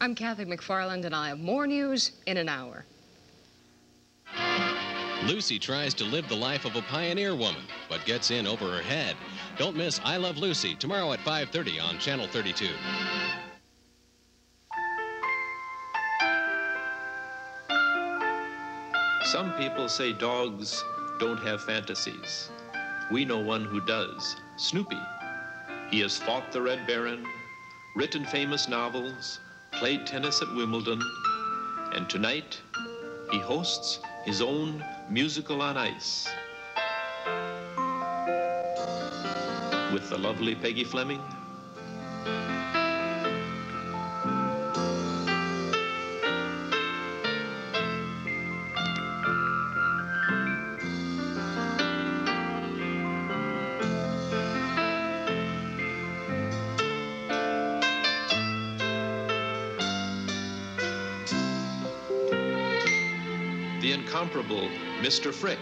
I'm Kathy McFarland, and I'll have more news in an hour. Lucy tries to live the life of a pioneer woman, but gets in over her head. Don't miss I Love Lucy tomorrow at 5:30 on Channel 32. Some people say dogs don't have fantasies. We know one who does, Snoopy. He has fought the Red Baron, written famous novels, played tennis at Wimbledon, and tonight he hosts his own musical on ice with the lovely Peggy Fleming. The incomparable Mr. Frick.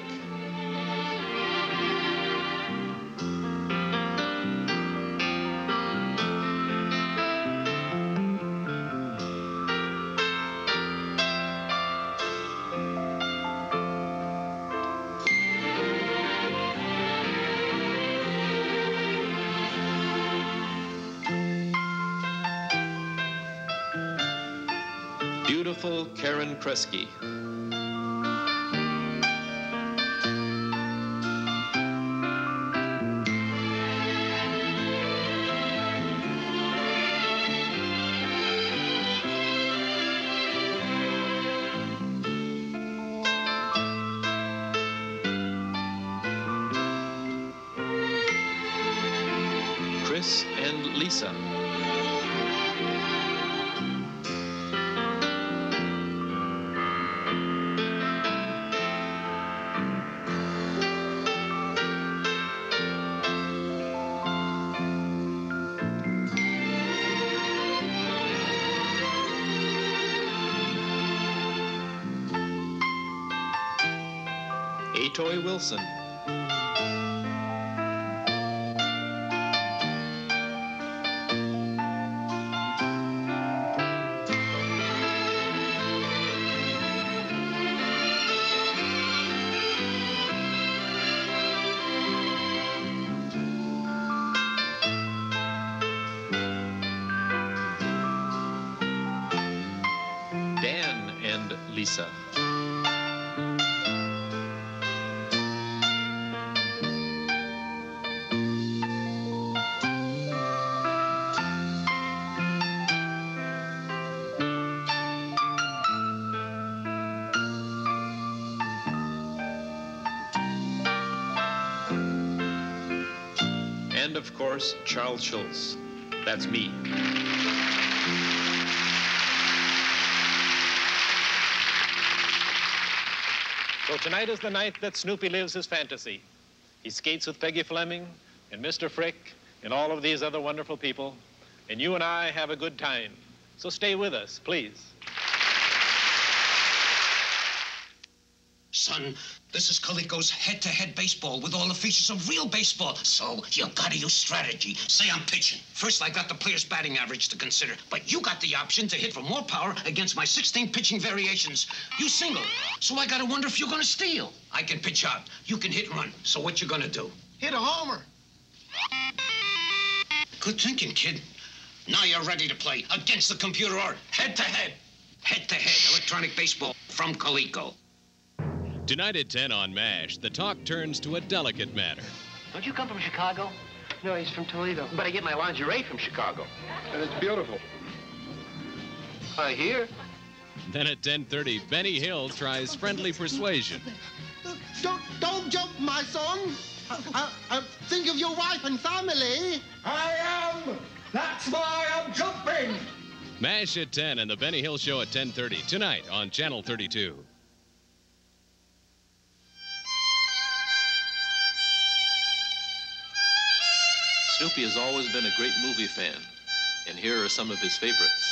Beautiful Karen Kresge. Chris and Lisa. Atoy Wilson. Dan and Lisa. And of course, Charles Schulz. That's me. So tonight is the night that Snoopy lives his fantasy. He skates with Peggy Fleming and Mr. Frick and all of these other wonderful people. And you and I have a good time. So stay with us, please. Son, this is Coleco's head-to-head baseball with all the features of real baseball. So you gotta use strategy. Say I'm pitching. First, I got the player's batting average to consider, but you got the option to hit for more power against my 16 pitching variations. You single, so I gotta wonder if you're gonna steal. I can pitch out. You can hit and run. So what you gonna do? Hit a homer. Good thinking, kid. Now you're ready to play against the computer or head-to-head. Head-to-head electronic baseball from Coleco. Tonight at 10 on MASH, the talk turns to a delicate matter. Don't you come from Chicago? No, he's from Toledo. But I get my lingerie from Chicago. And it's beautiful. I hear. Then at 10:30, Benny Hill tries friendly persuasion. Don't jump, my son. Think of your wife and family. I am. That's why I'm jumping. MASH at 10 and the Benny Hill Show at 10:30 tonight on Channel 32. Snoopy has always been a great movie fan, and here are some of his favorites.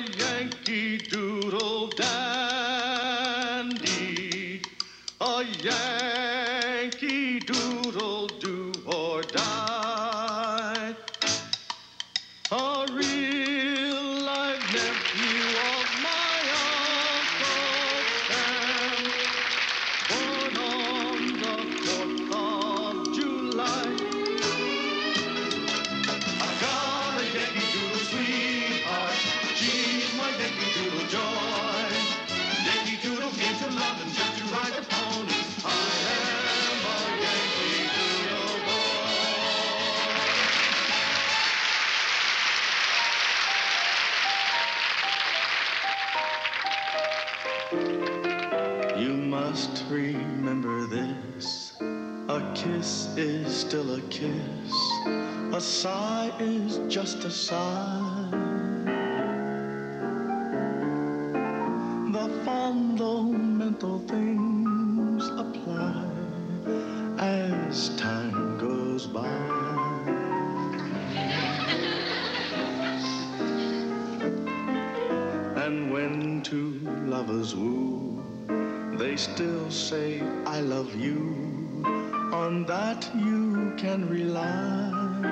Yankee Doodle dandy, a Yankee Doodle do or die, a real life nephew of my Uncle Sam, born on the 4th of July. I got a Yankee Doodle sweetheart, she's my Yankee Doodle joy. Yankee Doodle came to London just to ride the pony. I am a Yankee Doodle boy. You must remember this. A kiss is still a kiss. A sigh is just a sigh. The fundamental things apply as time goes by. And when two lovers woo, they still say, I love you. On that you can rely.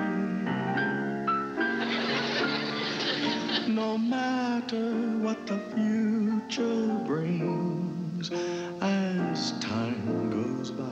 No matter what the future brings as time goes by.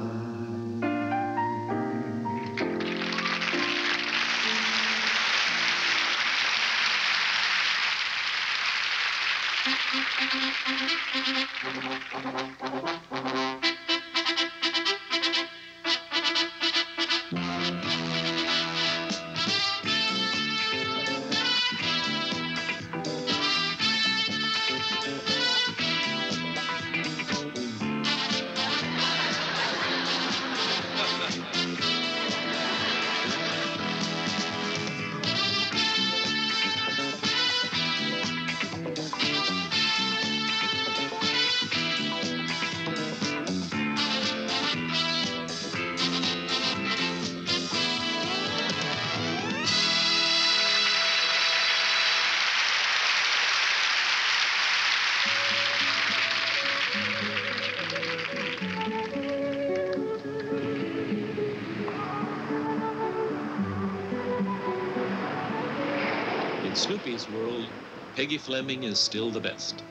In Snoopy's world, Peggy Fleming is still the best.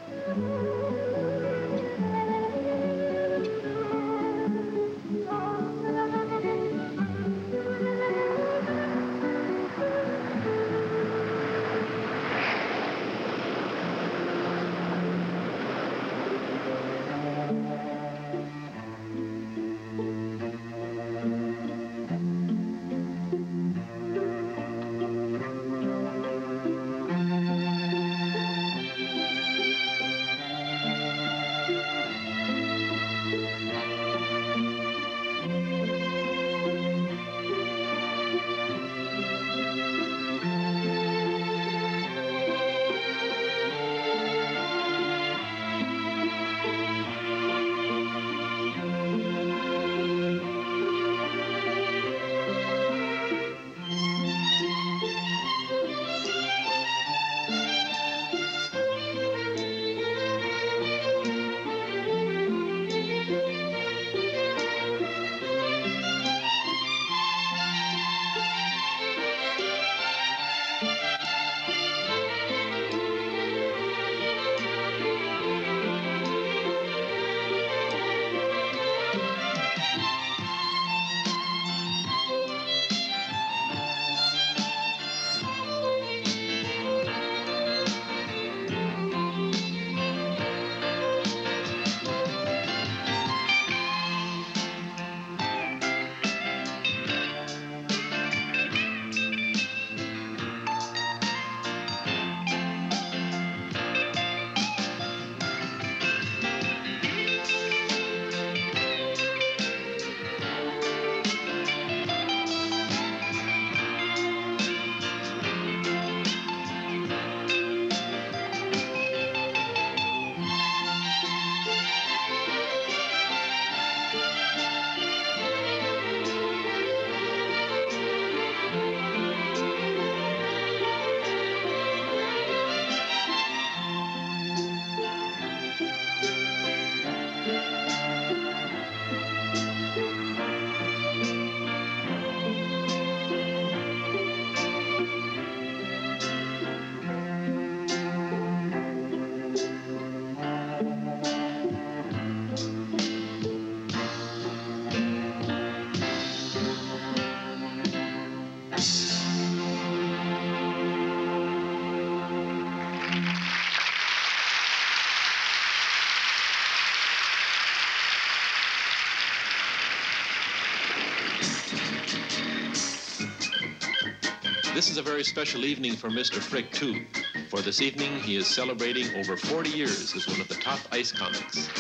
this is a very special evening for Mr. Frick, too. For this evening, he is celebrating over 40 years as one of the top ice comics.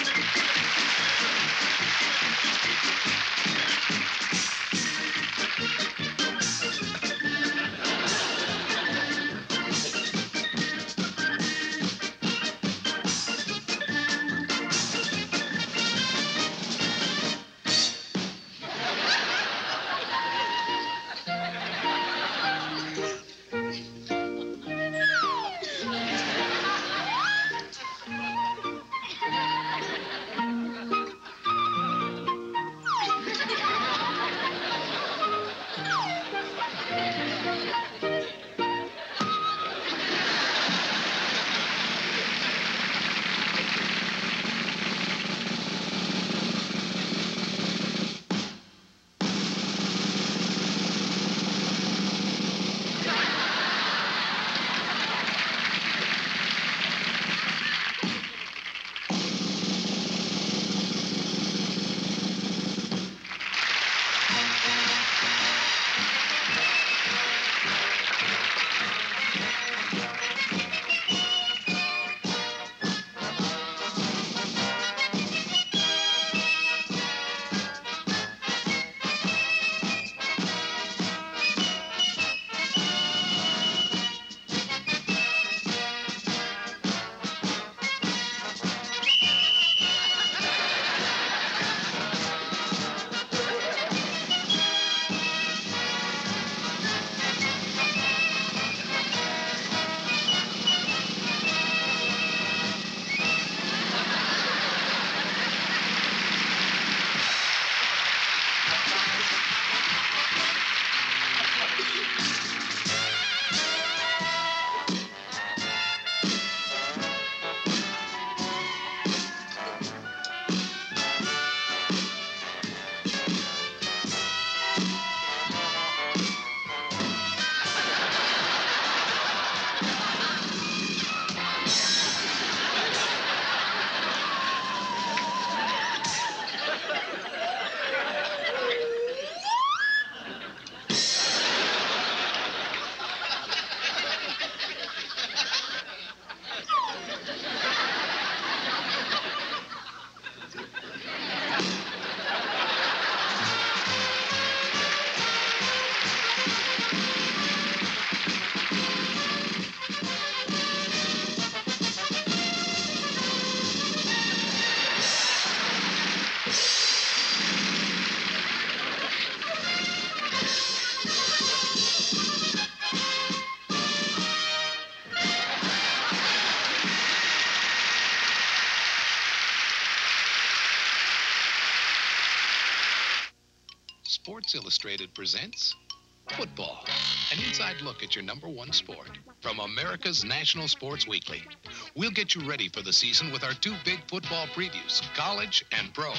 Sports Illustrated presents Football, an inside look at your #1 sport from America's National Sports Weekly. We'll get you ready for the season with our 2 big football previews, college and pro.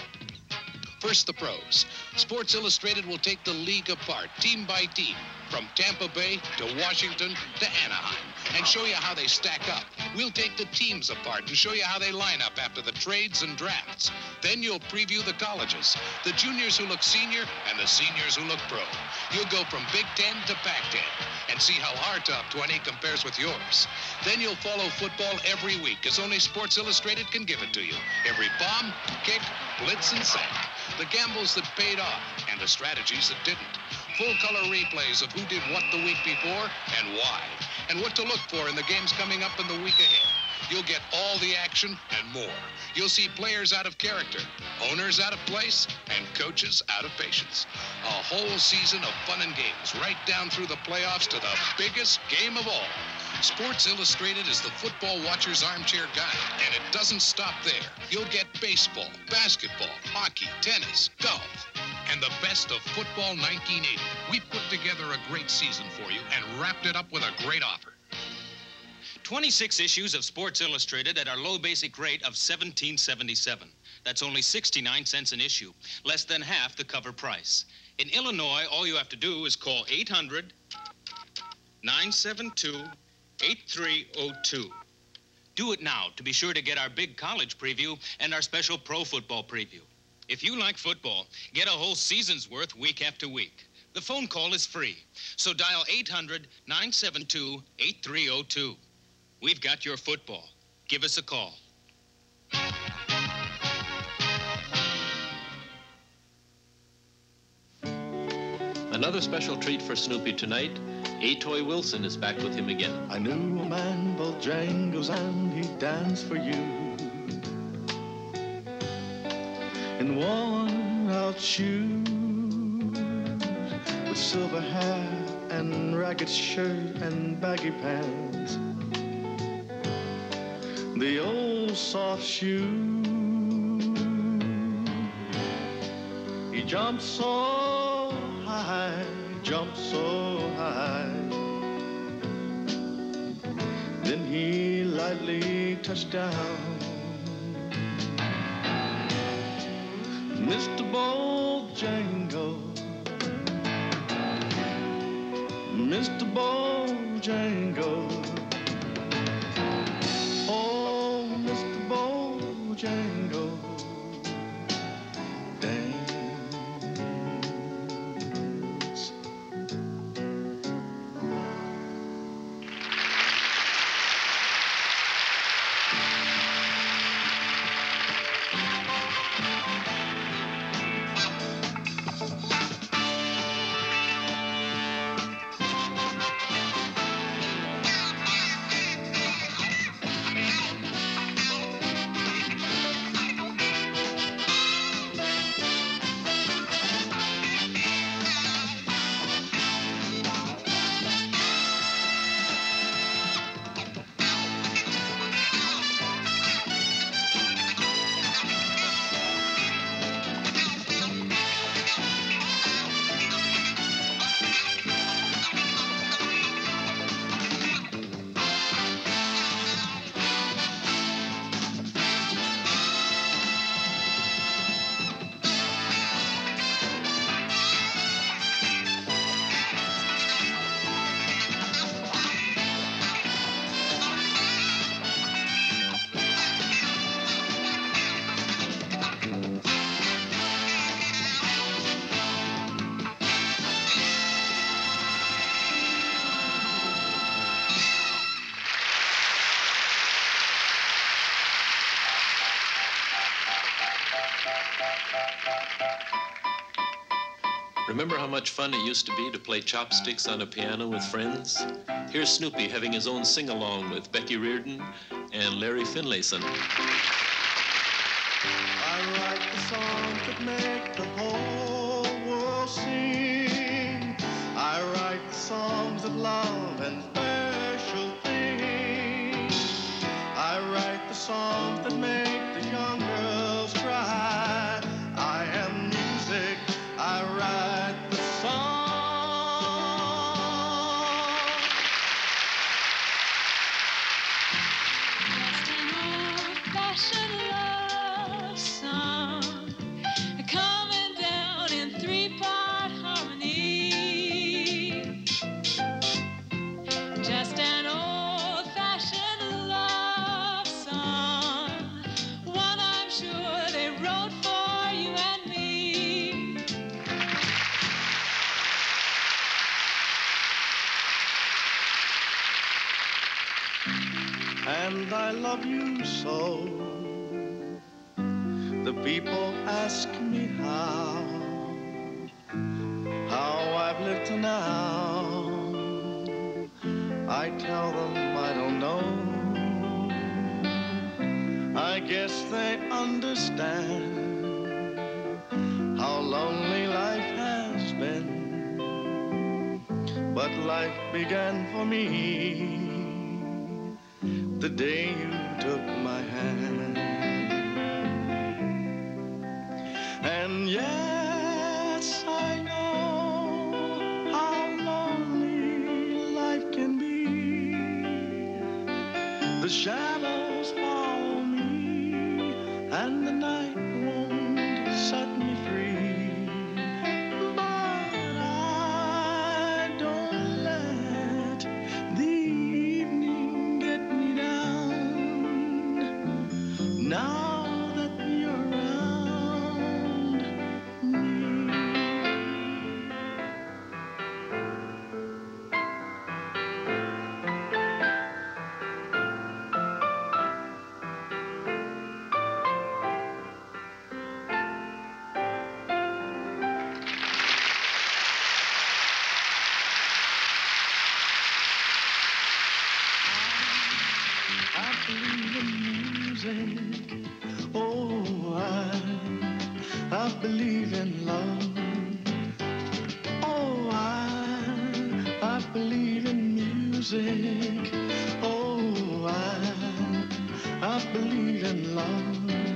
First, the pros. Sports Illustrated will take the league apart, team by team, from Tampa Bay to Washington to Anaheim, and show you how they stack up. We'll take the teams apart and show you how they line up after the trades and drafts. Then you'll preview the colleges, the juniors who look senior and the seniors who look pro. You'll go from Big Ten to Pac-10 and see how our top 20 compares with yours. Then you'll follow football every week, as only Sports Illustrated can give it to you. Every bomb, kick, blitz, and sack. The gambles that paid off and the strategies that didn't. Full-color replays of who did what the week before and why, and what to look for in the games coming up in the week ahead. You'll get all the action and more. You'll see players out of character, owners out of place, and coaches out of patience. A whole season of fun and games, right down through the playoffs to the biggest game of all. Sports Illustrated is the football watcher's armchair guide, and it doesn't stop there. You'll get baseball, basketball, hockey, tennis, golf, and the best of football 1980. We put together a great season for you and wrapped it up with a great offer. 26 issues of Sports Illustrated at our low basic rate of $17.77. That's only 69 cents an issue, less than half the cover price. In Illinois, all you have to do is call 800-972-8302. Do it now to be sure to get our big college preview and our special pro football preview. If you like football, get a whole season's worth week after week. The phone call is free. So dial 800-972-8302. We've got your football. Give us a call. Another special treat for Snoopy tonight. Atoy Wilson is back with him again. I knew a man, Bojangles, and he danced for you. In worn-out shoes, with silver hair and ragged shirt and baggy pants. The old soft shoe. He jumped so high, jumped so high. Then he lightly touched down. Mr. Bojangles, Mr. Bojangles, oh, Mr. Bojangles, dance. Remember how much fun it used to be to play chopsticks on a piano with friends? Here's Snoopy having his own sing-along with Becky Reardon and Larry Finlayson. I write the songs that make the whole world sing. I write the songs of love and special things. I write the songs that make the young girls cry. I am music. I write the song. Just an old-fashioned love song, coming down in three-part harmony. Just an old-fashioned love song, one I'm sure they wrote for you and me. And I love you so. The people ask me how I've lived to now. I tell them I don't know. I guess they understand how lonely life has been. But life began for me the day you took my hand. And yes, I know how lonely life can be. The shadows follow me, and the night won't set me free. But I don't let the evening get me down. Now that you're around me. I believe in music. Oh, I believe in love. Oh, I believe in music. Oh, I believe in love.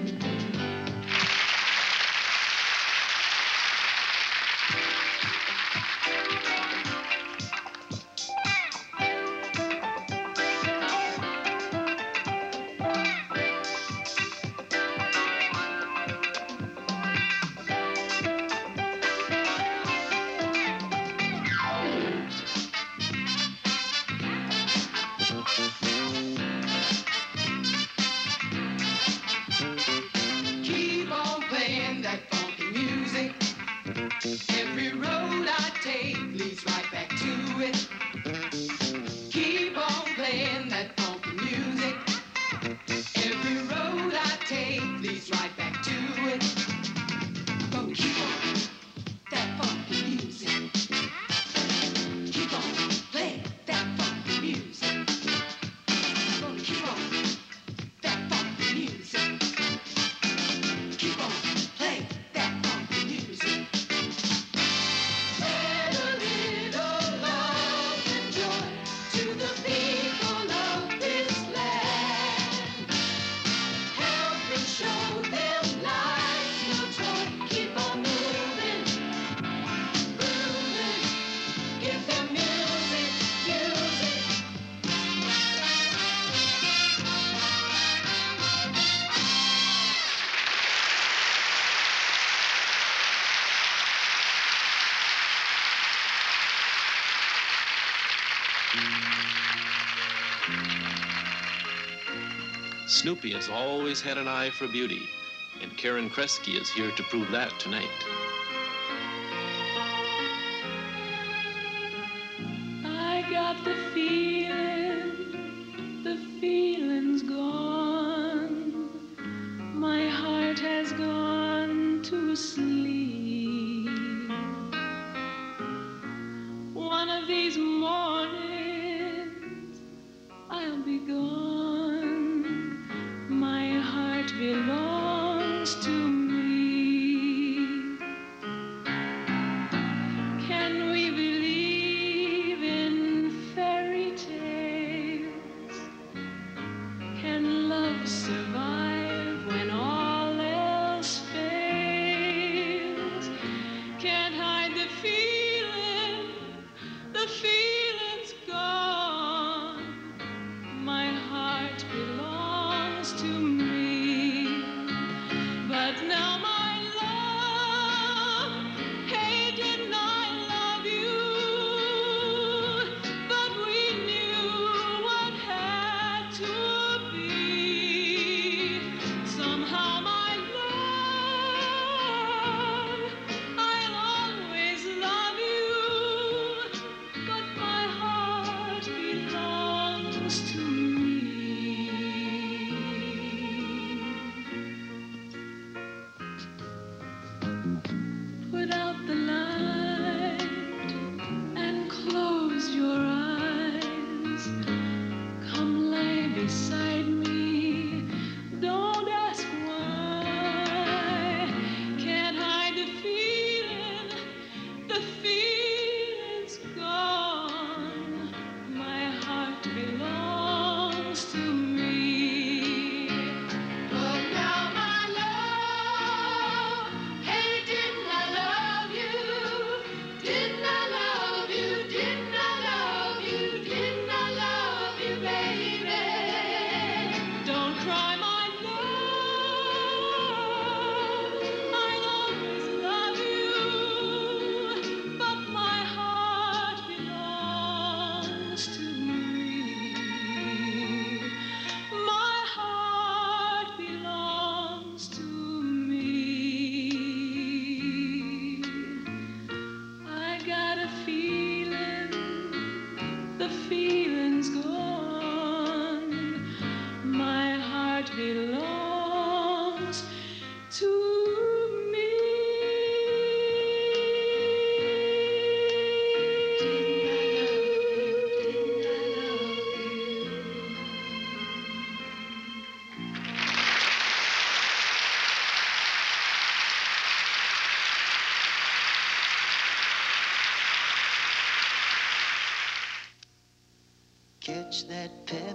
Snoopy has always had an eye for beauty, and Karen Kresge is here to prove that tonight. I got the feeling's gone. My heart has gone to sleep. One of these mornings I'll be gone. My heart belongs to me. Can we believe in fairy tales? Can love survive when all else fails? Can't hide the feeling's gone. My heart belongs to me. But now my love, hey, didn't I love you? But we knew what had to be.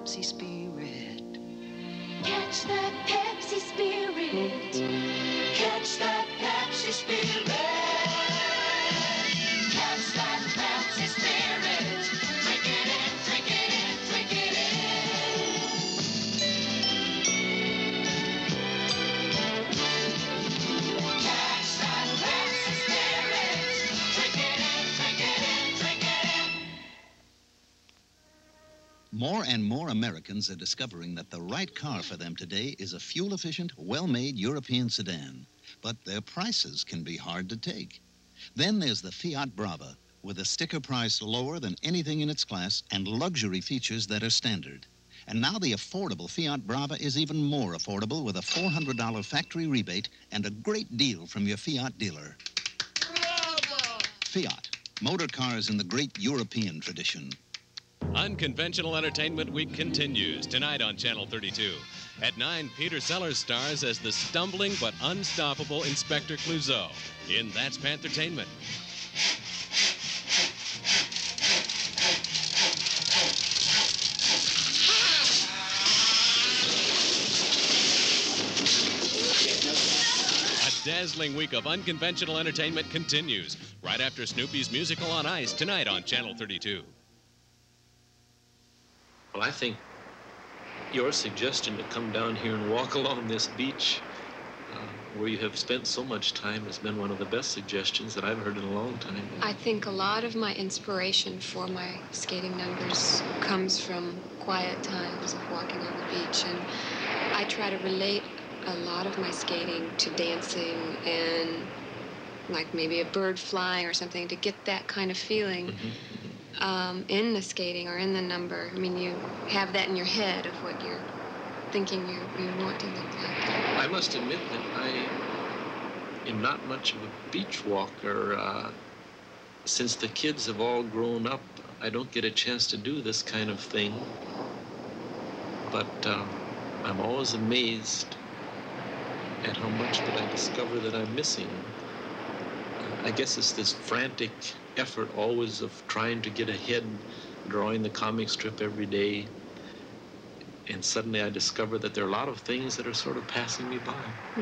Pepsi spirit. Catch that Pepsi spirit. Catch that Pepsi spirit. Catch that Pepsi spirit. Drink it in, drink it in, drink it in. Catch that Pepsi spirit. Drink it in, drink it in, drink it in. More and more Americans are discovering that the right car for them today is a fuel-efficient, well-made European sedan. But their prices can be hard to take. Then there's the Fiat Brava, with a sticker price lower than anything in its class and luxury features that are standard. And now the affordable Fiat Brava is even more affordable with a $400 factory rebate and a great deal from your Fiat dealer. Bravo! Fiat, motor cars in the great European tradition. Unconventional Entertainment Week continues tonight on Channel 32. At 9, Peter Sellers stars as the stumbling but unstoppable Inspector Clouseau in That's Panthertainment. A dazzling week of unconventional entertainment continues right after Snoopy's musical on ice tonight on Channel 32. Well, I think your suggestion to come down here and walk along this beach where you have spent so much time has been one of the best suggestions that I've heard in a long time. I think a lot of my inspiration for my skating numbers comes from quiet times of walking on the beach, and I try to relate a lot of my skating to dancing and like maybe a bird flying or something to get that kind of feeling. In the skating or in the number. I mean, you have that in your head of what you're thinking you want to look like. I must admit that I am not much of a beach walker. Since the kids have all grown up, I don't get a chance to do this kind of thing. But I'm always amazed at how much that I discover that I'm missing. I guess it's this frantic effort always of trying to get ahead, drawing the comic strip every day. And suddenly I discover that there are a lot of things that are sort of passing me by.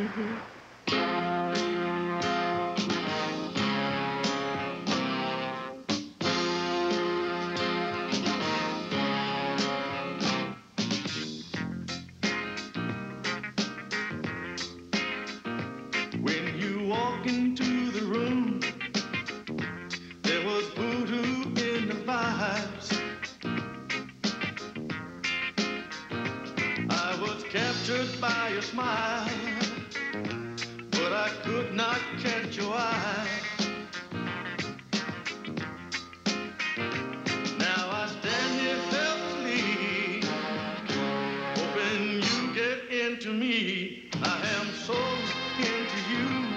When you walk into the room, there was voodoo in the vibes. I was captured by your smile, but I could not catch your eye. Now I stand here helplessly, hoping you get into me. I am so into you,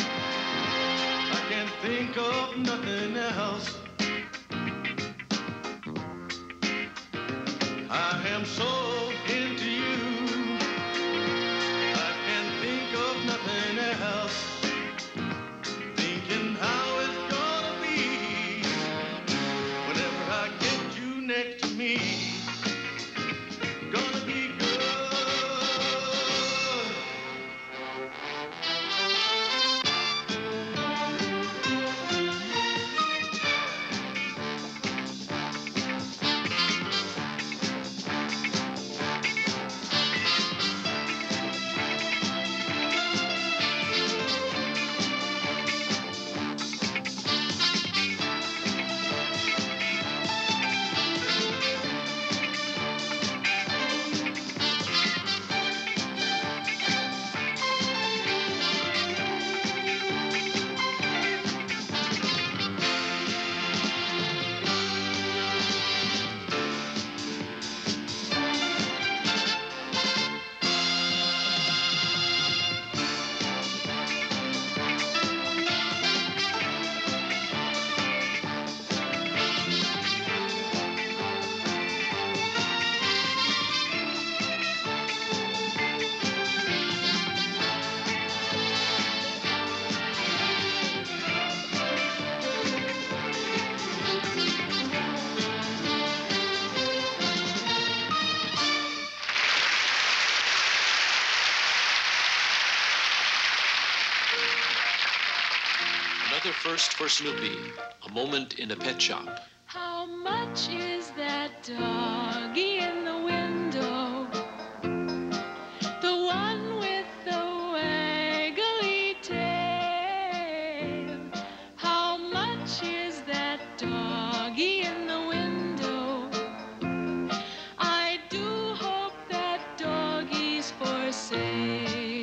I can't think of nothing else. I am so into you, I can't think of nothing else. Thinking how it's gonna be whenever I get you next to me. Gonna be good. first for Snoopy, a moment in a pet shop. How much is that doggy in the window? The one with the waggly tail. How much is that doggy in the window? I do hope that doggy's for sale.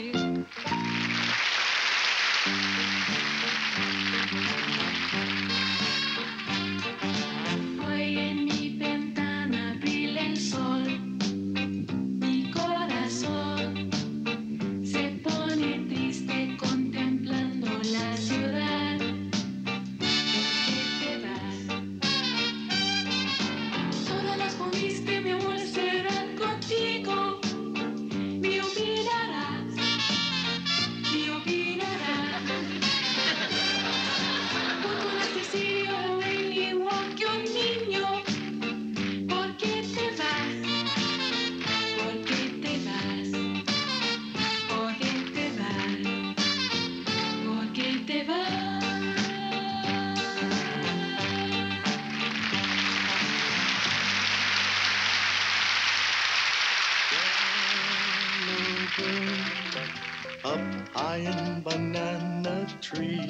Hoy en mi ventana brilla el sol, mi corazón se pone triste contemplando la ciudad. ¿Por qué te vas? Todas las hobbies que mi amor serán contigo. Me olvidarás, me olvidarás. Junto al suicidio ven igual que un niño. ¿Por qué te vas? ¿Por qué te vas? ¿Por qué te vas? ¿Por qué te vas? Up high in banana tree,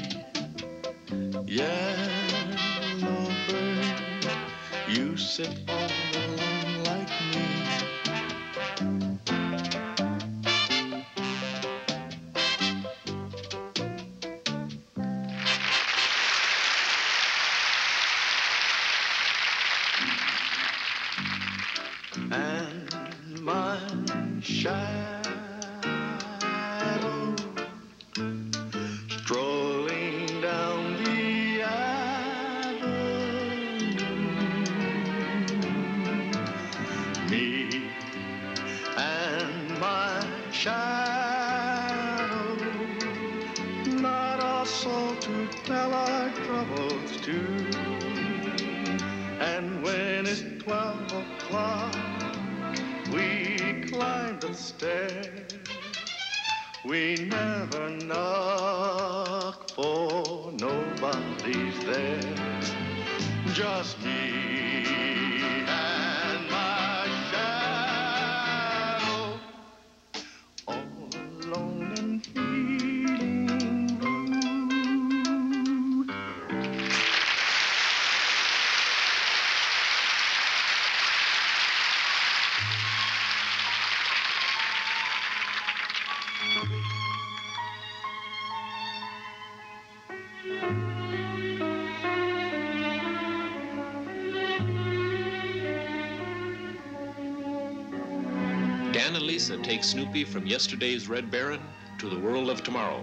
yellow bird, you sit all alone like me. And my shadow strolling down the avenue. Me and my shadow, not a soul to tell our troubles to. And when it's 12 o'clock, we climb the stairs. We never knock, for nobody's there. Just me and my shadow, all alone and feeling blue. Dan and Lisa take Snoopy from yesterday's Red Baron to the world of tomorrow.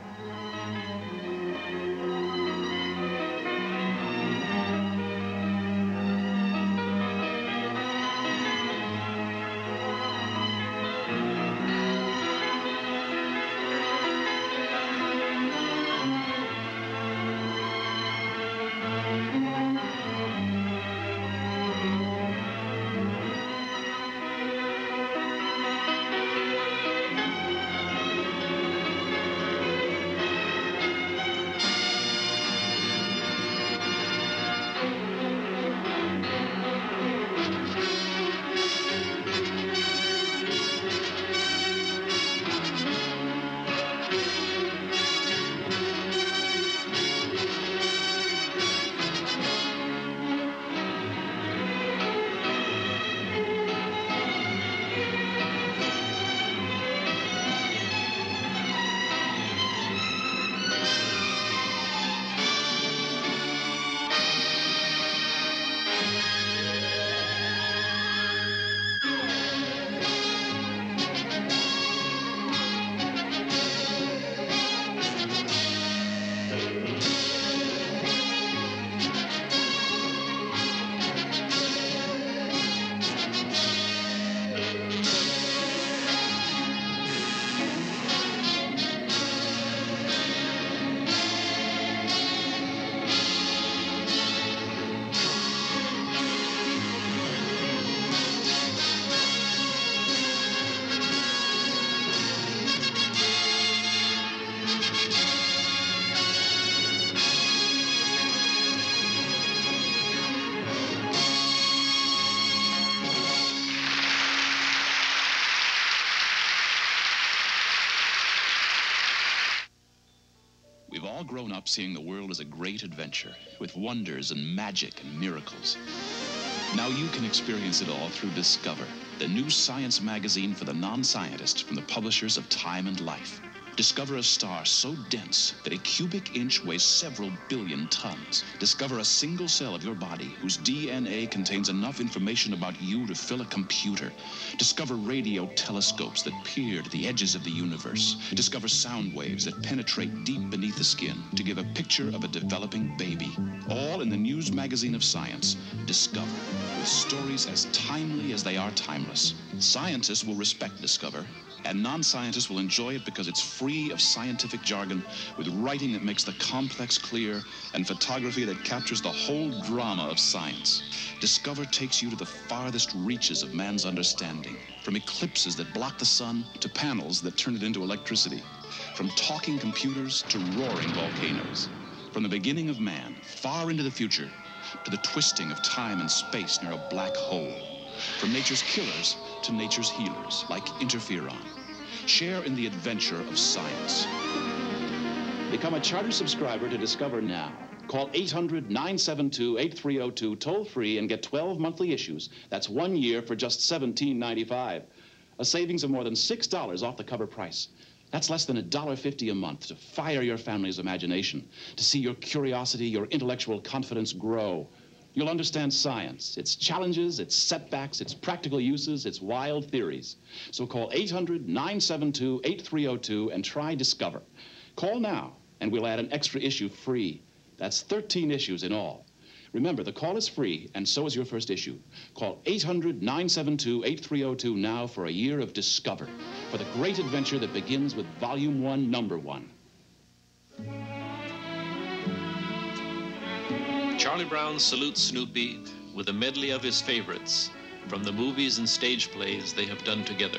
all grown up seeing the world as a great adventure with wonders and magic and miracles. Now you can experience it all through Discover, the new science magazine for the non-scientist from the publishers of Time and Life. Discover a star so dense that a cubic inch weighs several billion tons. Discover a single cell of your body whose DNA contains enough information about you to fill a computer. Discover radio telescopes that peer to the edges of the universe. Discover sound waves that penetrate deep beneath the skin to give a picture of a developing baby. All in the news magazine of science, Discover, with stories as timely as they are timeless. Scientists will respect Discover, and non-scientists will enjoy it because it's free of scientific jargon, with writing that makes the complex clear and photography that captures the whole drama of science. Discover takes you to the farthest reaches of man's understanding, from eclipses that block the sun to panels that turn it into electricity, from talking computers to roaring volcanoes, from the beginning of man far into the future to the twisting of time and space near a black hole, from nature's killers to nature's healers, like interferon. Share in the adventure of science. Become a charter subscriber to Discover now. Call 800-972-8302 toll-free and get 12 monthly issues. That's 1 year for just $17.95. A savings of more than $6 off the cover price. That's less than $1.50 a month to fire your family's imagination, to see your curiosity, your intellectual confidence grow. You'll understand science, its challenges, its setbacks, its practical uses, its wild theories. So call 800-972-8302 and try Discover. Call now, and we'll add an extra issue free. That's 13 issues in all. Remember, the call is free, and so is your first issue. Call 800-972-8302 now for a year of Discover, for the great adventure that begins with Volume 1, Number 1. Charlie Brown salutes Snoopy with a medley of his favorites from the movies and stage plays they have done together.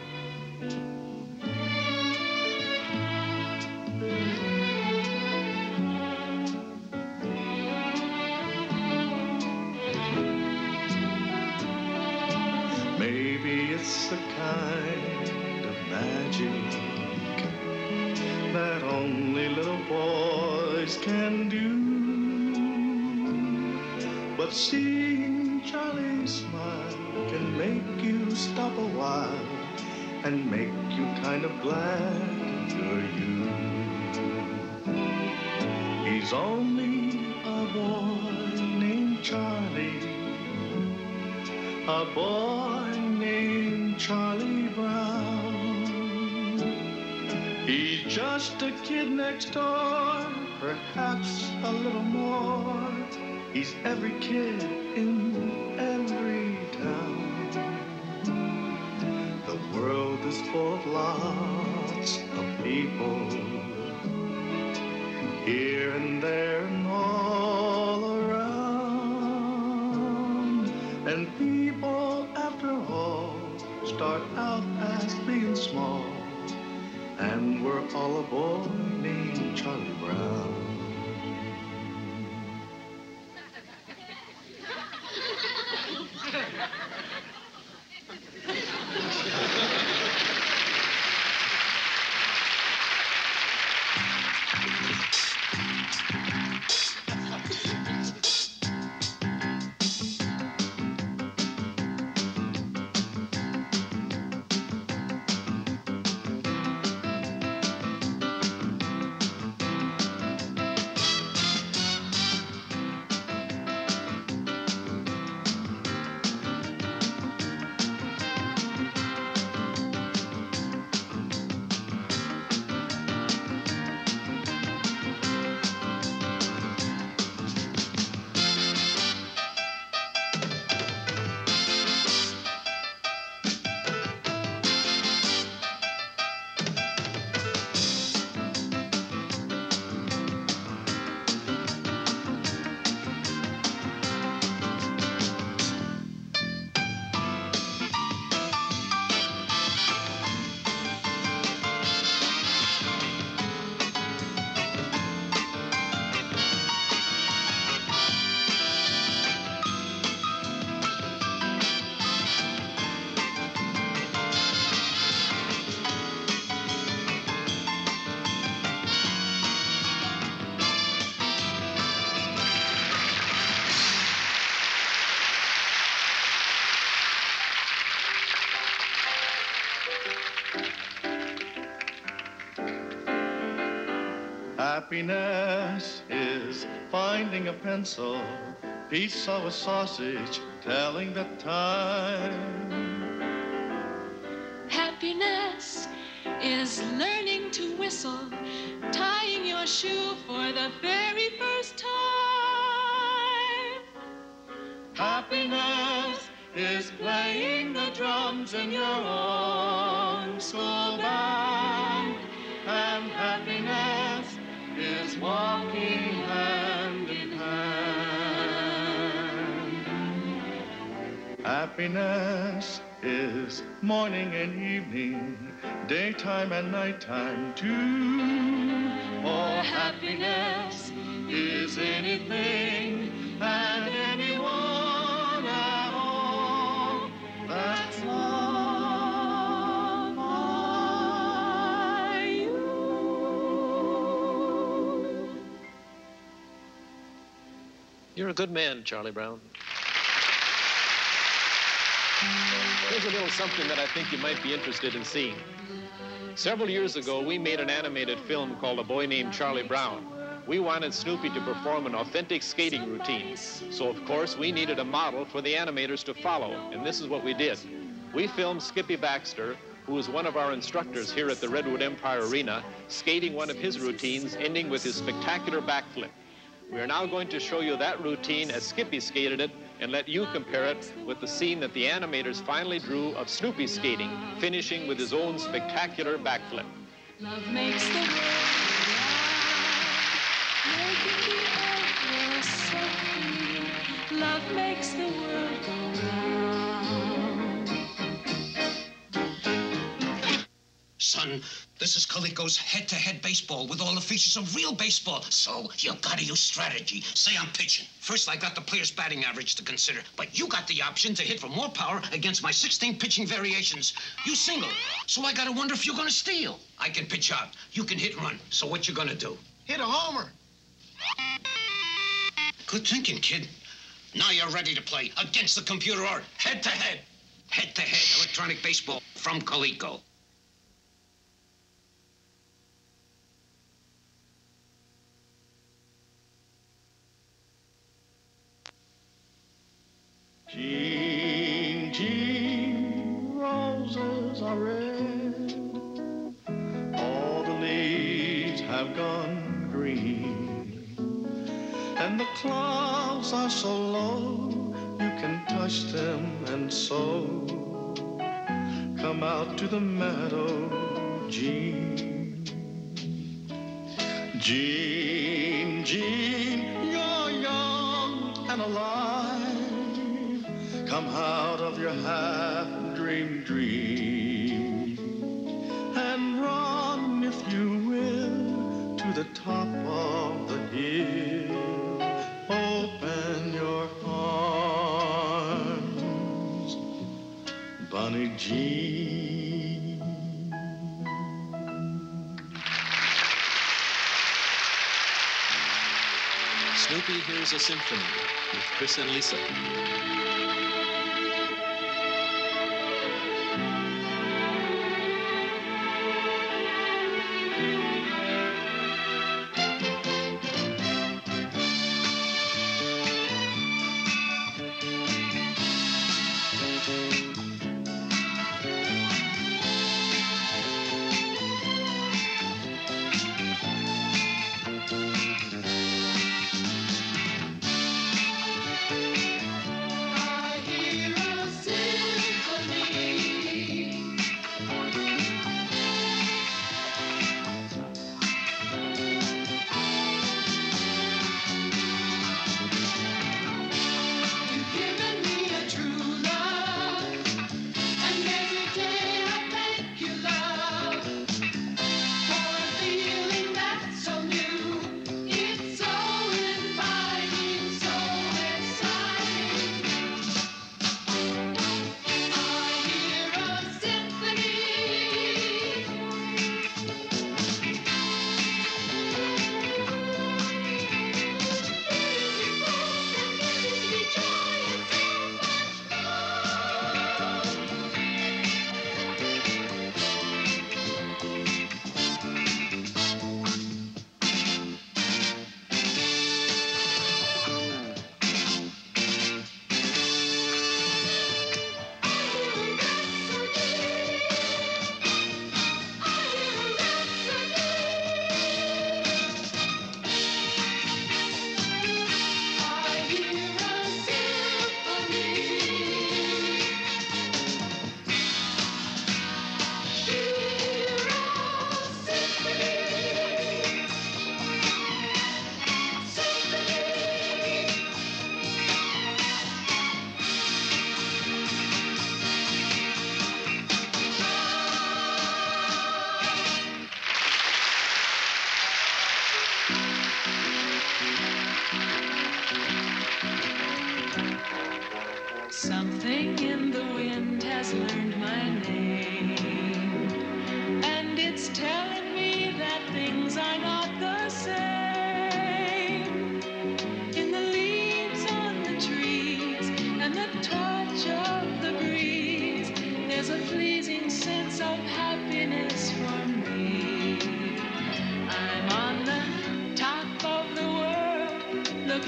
Maybe it's the kind of magic that only little boys can do. But seeing Charlie smile can make you stop a while and make you kind of glad you're you. He's only a boy named Charlie, a boy named Charlie Brown. He's just a kid next door, perhaps a little more. He's every kid in every town. The world is full of lots of people, here and there and all around. And people, after all, start out as being small, and we're all a boy named Charlie Brown. Happiness is finding a pencil, piece of a sausage, telling the time. Happiness is learning to whistle, tying your shoe for the very first time. Happiness is playing the drums in your own school band. And happiness is walking hand in hand. Happiness is morning and evening, daytime and nighttime too. For happiness is anything and anyone at all that's loved by you. You're a good man, Charlie Brown. Here's a little something that I think you might be interested in seeing. Several years ago, we made an animated film called A Boy Named Charlie Brown. We wanted Snoopy to perform an authentic skating routine. So, of course, we needed a model for the animators to follow, and this is what we did. We filmed Skippy Baxter, who is one of our instructors here at the Redwood Empire Arena, skating one of his routines, ending with his spectacular backflip. We are now going to show you that routine as Skippy skated it and let you compare it with the scene that the animators finally drew of Snoopy skating, finishing with his own spectacular backflip. Love makes the world go round, making the earth grow so free. Love makes the world go round. Son, this is Coleco's head-to-head baseball with all the features of real baseball. So you gotta use strategy. Say I'm pitching. First, I got the player's batting average to consider, but you got the option to hit for more power against my 16 pitching variations. You single, so I gotta wonder if you're gonna steal. I can pitch out. You can hit and run. So what you gonna do? Hit a homer. Good thinking, kid. Now you're ready to play against the computer or head-to-head. Head-to-head electronic baseball from Coleco. Jean, Jean, roses are red. All the leaves have gone green. And the clouds are so low, you can touch them and so come out to the meadow, Jean. Jean, Jean, you're young and alive. Come out of your half-dreamed dream and run, if you will, to the top of the hill. Open your arms, Bonnie Jean. Snoopy hears a symphony with Chris and Lisa.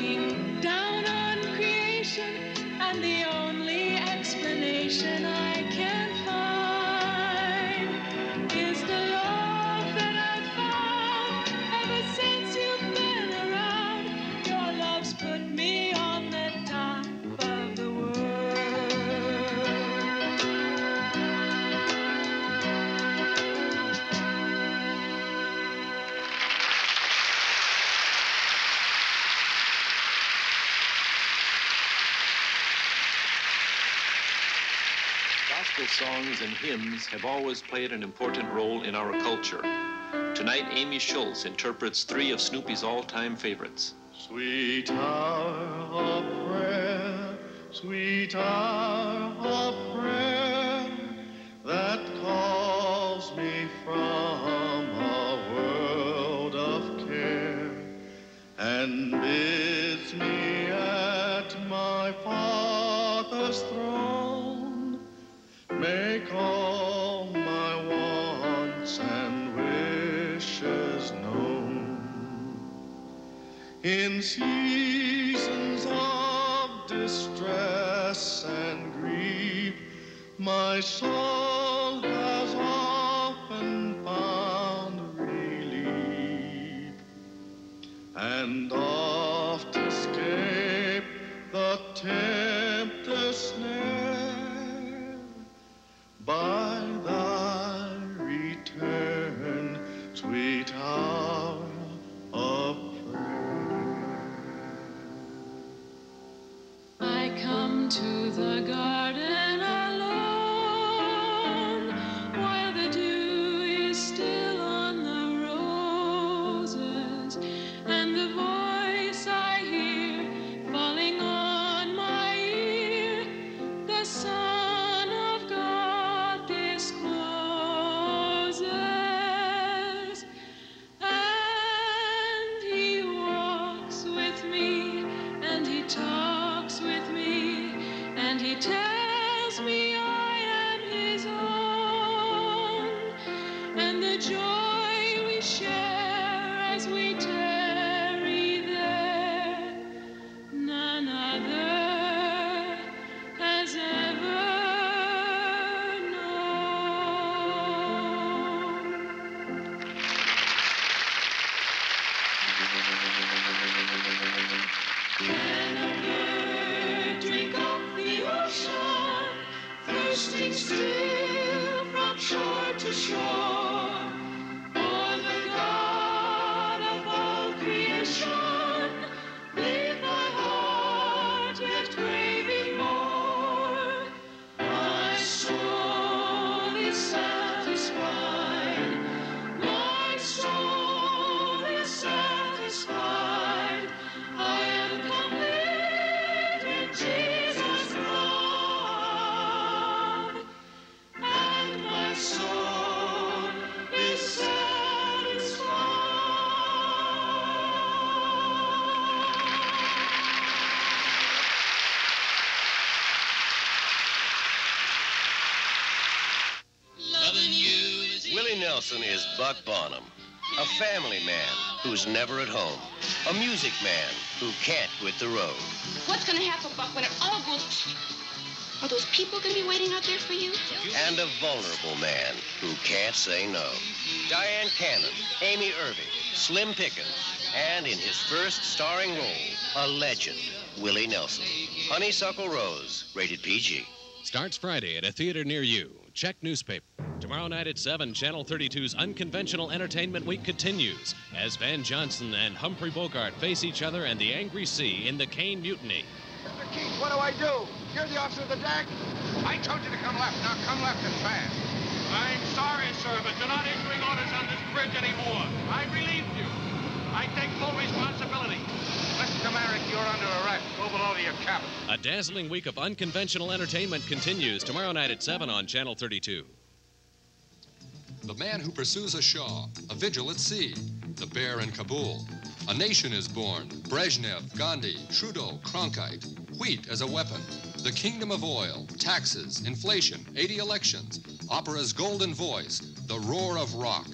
looking down on creation, and the only explanation I can find is the love that I've found ever since you've been around. Your love's put me on the top of the world. Gospel songs and hymns have always played an important role in our culture. Tonight, Amy Schulz interprets 3 of Snoopy's all-time favorites. Sweet hour of prayer, sweet hour of prayer, that calls me from a world of care and bids me at my Father's throne make all my wants and wishes known. In seasons of distress and grief, my soul has often found relief, and oft escaped the tempter's snare by thy return, sweet hour of I come to the garden alone, while the dew is still on the roses, and the voice I hear falling on my ear, the Son of God discloses, and he walks with me, and he talks with me, and he tells me I am his own, and the joy we share as we tarry there, none other has ever known. Can a bird drink of the ocean, thirsting still from shore to shore? Or the God of all creation leave thy heart yet craving more? My soul is satisfied, my soul is satisfied. I am complete in Jesus' love, and my soul is satisfied. Loving you is Willie Nelson is Buck Bonham, a family man who's never at home, a music man who can't quit the road. What's going to happen, Buck, when it all goes... Are those people going to be waiting out there for you? And a vulnerable man who can't say no. Diane Cannon, Amy Irving, Slim Pickens, and in his first starring role, a legend, Willie Nelson. Honeysuckle Rose, rated PG. Starts Friday at a theater near you. Check newspaper. Tomorrow night at 7, Channel 32's Unconventional Entertainment Week continues as Van Johnson and Humphrey Bogart face each other and the Angry Sea in the Kane Mutiny. Mr. Keith, what do I do? You're the officer of the deck? I told you to come left. Now come left and fast. I'm sorry, sir, but you're not issuing orders on this bridge anymore. I relieved you. I take full responsibility. Mr. Merrick, you're under arrest. Go below to your cabin. A dazzling week of unconventional entertainment continues tomorrow night at 7 on Channel 32. The Man Who Pursues a Shaw, A Vigil at Sea, The Bear in Kabul, A Nation is Born, Brezhnev, Gandhi, Trudeau, Cronkite, Wheat as a Weapon, The Kingdom of Oil, Taxes, Inflation, 80 Elections, Opera's Golden Voice, The Roar of Rock,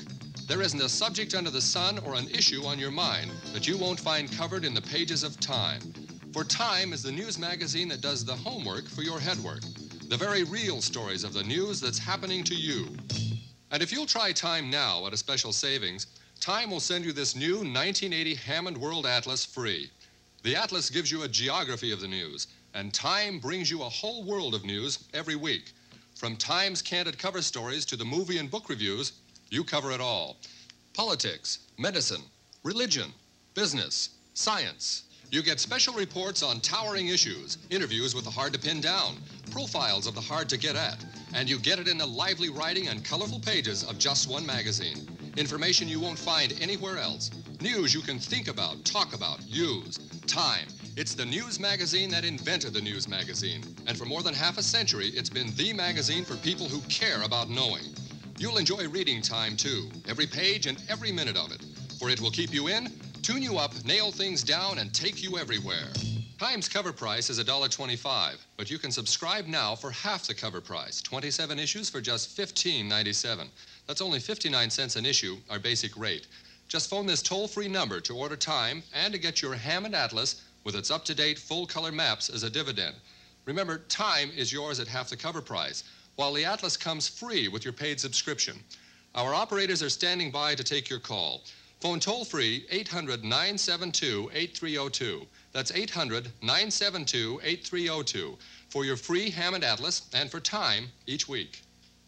There isn't a subject under the sun or an issue on your mind that you won't find covered in the pages of Time. For Time is the news magazine that does the homework for your headwork. The very real stories of the news that's happening to you. And if you'll try Time now at a special savings, Time will send you this new 1980 Hammond World Atlas free. The Atlas gives you a geography of the news, and Time brings you a whole world of news every week. From Time's candid cover stories to the movie and book reviews, you cover it all. Politics, medicine, religion, business, science. You get special reports on towering issues, interviews with the hard to pin down, profiles of the hard to get at, and you get it in the lively writing and colorful pages of just one magazine. Information you won't find anywhere else. News you can think about, talk about, use. Time. It's the news magazine that invented the news magazine. And for more than half a century, it's been the magazine for people who care about knowing. You'll enjoy reading Time, too, every page and every minute of it. For it will keep you in, tune you up, nail things down, and take you everywhere. Time's cover price is $1.25, but you can subscribe now for half the cover price, 27 issues for just $15.97. That's only 59 cents an issue, our basic rate. Just phone this toll-free number to order Time and to get your Hammond Atlas with its up-to-date full-color maps as a dividend. Remember, Time is yours at half the cover price, while the Atlas comes free with your paid subscription. Our operators are standing by to take your call. Phone toll-free 800-972-8302. That's 800-972-8302 for your free Hammond Atlas and for Time each week.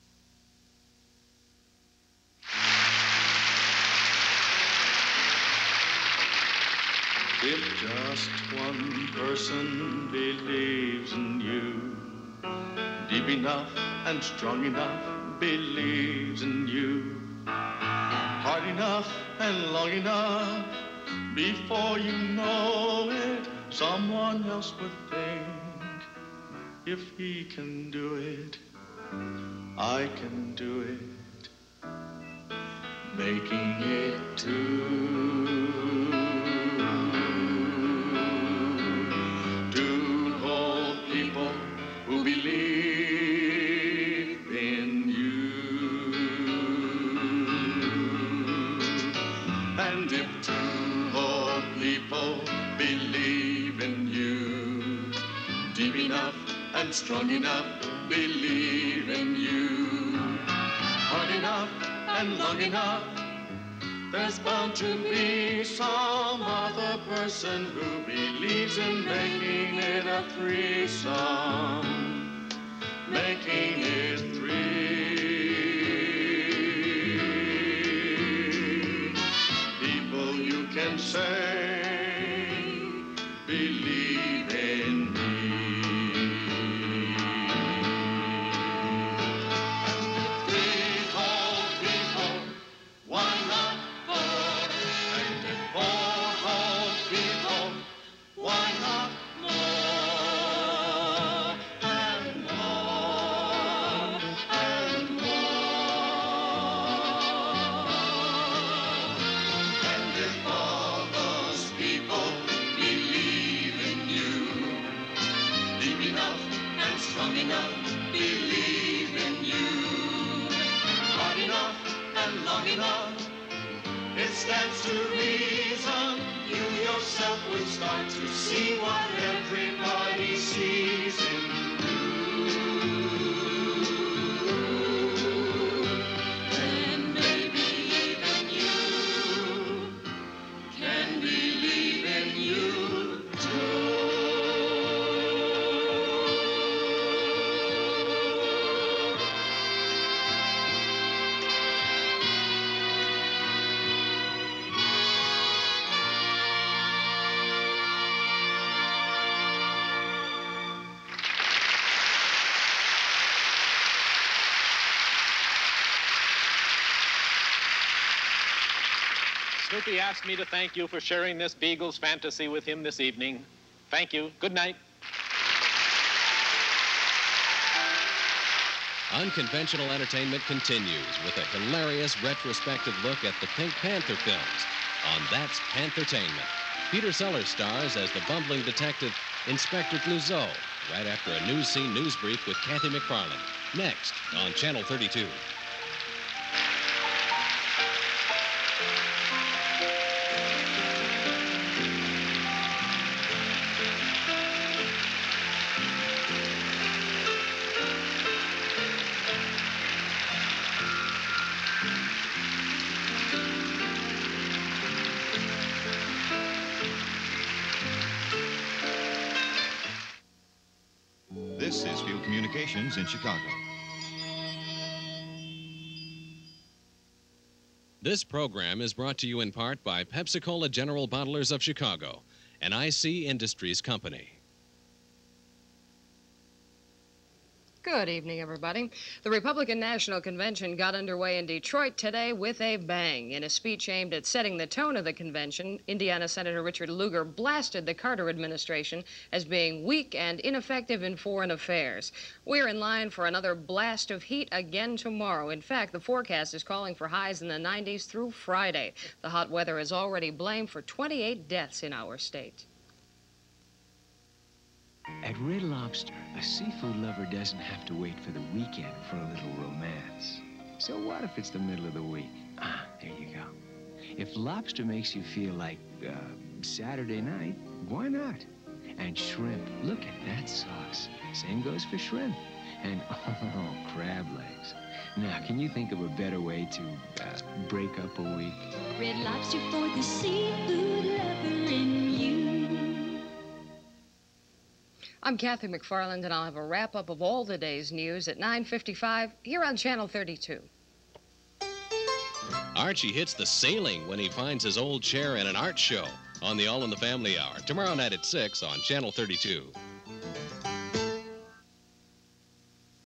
If just one person believes in you, deep enough and strong enough, believes in you, hard enough and long enough, before you know it, someone else would think, if he can do it, I can do it, making it too. To hold people who believe in you. And if two whole people believe in you, deep enough and strong enough, believe in you, hard enough and long enough, there's bound to be some other person who believes in making it a threesome, making it three. People you can say, believe in me. Three whole people, why not? Why not more and more and more? And if all those people believe in you, deep enough and strong enough, believe in you, hard enough and long enough, it stands to reason you yourself will start to see what everybody sees in you. And maybe even you can believe in you too. Snoopy asked me to thank you for sharing this Beagle's fantasy with him this evening. Thank you. Good night. Unconventional entertainment continues with a hilarious retrospective look at the Pink Panther films on That's Panthertainment. Peter Sellers stars as the bumbling detective Inspector Clouseau, right after a Newscene news brief with Kathy McFarland. Next on Channel 32. stations in Chicago. This program is brought to you in part by Pepsi-Cola General Bottlers of Chicago, an IC Industries company. Good evening, everybody. The Republican National Convention got underway in Detroit today with a bang. In a speech aimed at setting the tone of the convention, Indiana Senator Richard Lugar blasted the Carter administration as being weak and ineffective in foreign affairs. We're in line for another blast of heat again tomorrow. In fact, the forecast is calling for highs in the 90s through Friday. The hot weather is already blamed for 28 deaths in our state. At Red Lobster, a seafood lover doesn't have to wait for the weekend for a little romance. So what if it's the middle of the week? Ah, there you go. If lobster makes you feel like Saturday night, why not? And shrimp, look at that sauce. Same goes for shrimp. And, oh, crab legs. Now, can you think of a better way to break up a week? Red Lobster for the seafood lover in you. I'm Kathy McFarland, and I'll have a wrap-up of all the day's news at 9:55 here on Channel 32. Archie hits the ceiling when he finds his old chair in an art show on the All in the Family Hour. Tomorrow night at 6 on Channel 32.